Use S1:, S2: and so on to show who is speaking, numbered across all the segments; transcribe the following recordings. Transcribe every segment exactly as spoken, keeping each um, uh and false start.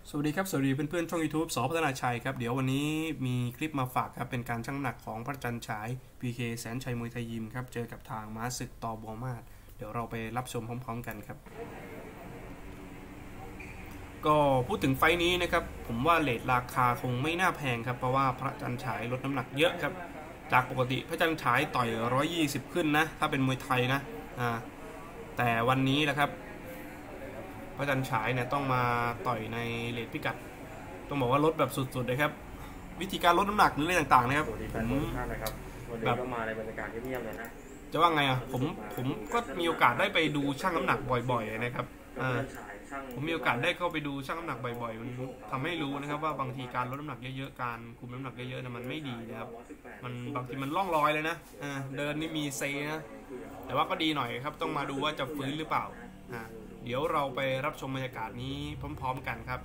S1: สวัสดีครับสวัสดีเพื่อนๆช่อง YouTube สอพัฒนาชัยครับเดี๋ยววันนี้มีคลิปมาฝากครับเป็นการชั่งน้ำหนักของพระจันทร์ฉาย พี เค แสนชัยมวยไทยยิมครับเจอกับทางม้าศึกต่อบัวมาศเดี๋ยวเราไปรับชมพร้อมๆกันครับก็พูดถึงไฟนี้นะครับผมว่าเรทราคาคงไม่น่าแพงครับเพราะว่าพระจันทร์ฉายลดน้ำหนักเยอะครับจากปกติพระจันทร์ฉายต่อยหนึ่งร้อยยี่สิบขึ้นนะถ้าเป็นมวยไทยนะอ่าแต่วันนี้นะครับพระจันทร์ฉายเนี่ยต้องมาต่อยในเรทพิกัดต้องบอกว่าลดแบบสุดๆเลยครับวิธีการลดน้ำหนักหรืออะไรต่างๆนะครับผมแบบก็มาในบรรยากาศเงียบๆเลยนะจะว่าไงอ่ะผมผมก็มีโอกาสได้ไปดูช่างน้ำหนักบ่อยๆนะครับอ่าผมมีโอกาสได้เข้าไปดูช่างน้ำหนักบ่อยๆมันทำให้รู้นะครับว่าบางทีการลดน้ำหนักเยอะๆการคุมน้ำหนักเยอะๆนะมันไม่ดีนะครับมันบางทีมันล่องลอยเลยนะอ่าเดินนี่มีเซนะแต่ว่าก็ดีหน่อยครับต้องมาดูว่าจะฟื้นหรือเปล่าอ่าเดี๋ยวเราไปรับชมบรรยากาศนี้พร้อมๆกันครับ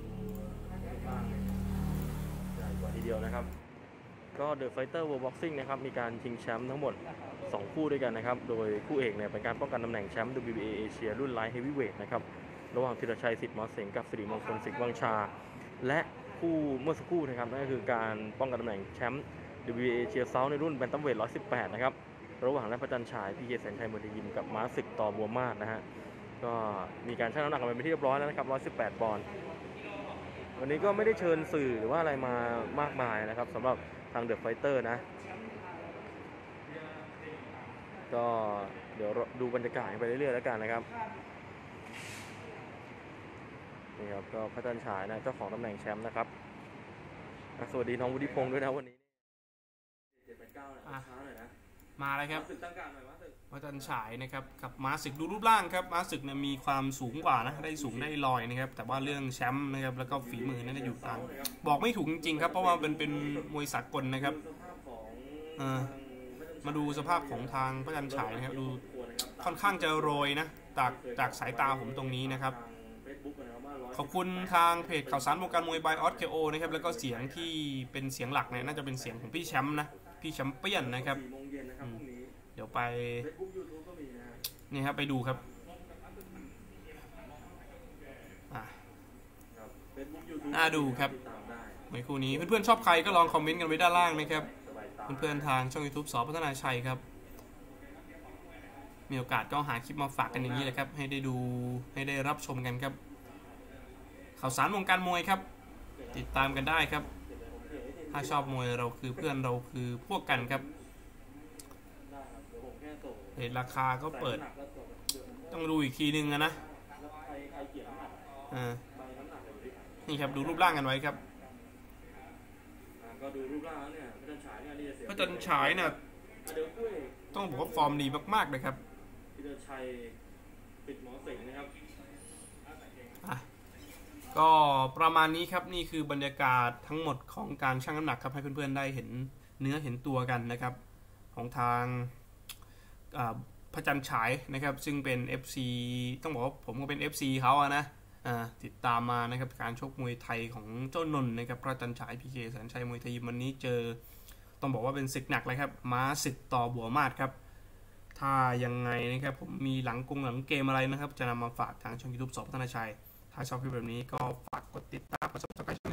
S2: ทีเดียวนะครับก็เดอะไฟเตอร์ World Boxing นะครับมีการชิงแชมป์ทั้งหมดสองคู่ด้วยกันนะครับโดยคู่เอกเนี่ยเป็นการป้องกันตำแหน่งแชมป์ ดับเบิลยู บี เอ เอเชียรุ่นไลท์เฮฟวีเวทนะครับระหว่างธีรชัยสิทธิ์หมอเสงกับสิริมงคลสิงห์วังชาและคู่เมื่อสักครู่นะครับนั่นก็คือการป้องกันตำแหน่งแชมป์ ดับเบิลยู บี เอ เอเชียเซาท์ในรุ่นแบนตัมเวทหนึ่งร้อยสิบแปดนะครับระหว่างและพระจันทร์ฉาย พี เค แสนชัยมวยไทยยิมกับม้าศึกต่อบัวมาศนะฮะก็มีการชั่งน้ำหนักกันไปเป็นที่เรียบร้อยแล้วนะครับหนึ่งร้อยสิบแปดปอนด์วันนี้ก็ไม่ได้เชิญสื่อหรือว่าอะไรมามากมายนะครับสำหรับทางเดอะไฟเตอร์นะก็เดี๋ยวดูบรรยากาศไปเรื่อยๆแล้วกันนะครับนี่ครับก็พระจันทร์ฉายนะเจ้าของตำแหน่งแชมป์นะครับสวัสดีน้องวุฒิพงศ์ด้วยนะวันนี้
S1: มาเลยครับพระจันทร์ฉายนะครับกับม้าศึกดูรูปร่างครับม้าศึกเนี่ยมีความสูงกว่านะได้สูงได้ลอยนะครับแต่ว่าเรื่องแชมป์นะครับแล้วก็ฝีมือนั่นจะอยู่ต่างบอกไม่ถูกจริงๆครับเพราะว่าเป็นเป็นมวยสากลนะครับมาดูสภาพของทางพระจันทร์ฉายนะครับดูค่อนข้างจะโรยนะจากจากสายตาผมตรงนี้นะครับขอบคุณทางเพจข่าวสารวงการมวยบายออสเคโอนะครับแล้วก็เสียงที่เป็นเสียงหลักเนี่ยน่าจะเป็นเสียงของพี่แชมป์นะพี่แชมเปี้ยนนะครับเดี๋ยวไปนี่ครับไปดูครับน่าดูครับในคู่นี้เพื่อนๆชอบใครก็ลองคอมเมนต์กันไว้ด้านล่างนะครับเพื่อนๆทางช่อง YouTube สอพัฒนาชัยครับมีโอกาสก็หาคลิปมาฝากกันอย่างนี้เลยครับให้ได้ดูให้ได้รับชมกันครับข่าวสารวงการมวยครับติดตามกันได้ครับถ้าชอบมวยเราคือเพื่อนเราคือพวกกันครับเรทราคาก็เปิดต้องดูอีกทีนึงนะอ่านี่ครับดูรูปร่างกันไว้ครับก็ดูรูปร่างเนี่ยพระจันทร์ฉายเนี่ยพระจันทร์ฉายเนี่ยต้องบอกว่าฟอร์มดีมากๆเลยครับธีรชัยปิดหมอเสงนะครับก็ประมาณนี้ครับนี่คือบรรยากาศทั้งหมดของการชั่งน้ำหนักครับให้เพื่อนๆได้เห็นเนื้อเห็นตัวกันนะครับของทางพระจันทร์ฉายนะครับซึ่งเป็น เอฟ ซี ต้องบอกว่าผมก็เป็น เอฟ ซี เขาอะนะติดตามมานะครับการชกมวยไทยของเจ้านนท์นะครับพระจันทร์ฉาย พี เค แสนชัยมวยไทยวันนี้เจอต้องบอกว่าเป็นศึกหนักเลยครับม้าศึกต่อบัวมาศครับถ้ายังไงนะครับผมมีหลังกงหลังเกมอะไรนะครับจะนำมาฝากทางช่อง YouTube สอพัฒนาชัยถ้าชอบคลิปแบบนี้ก็ฝากกดติดตามกด ซับสไครบ์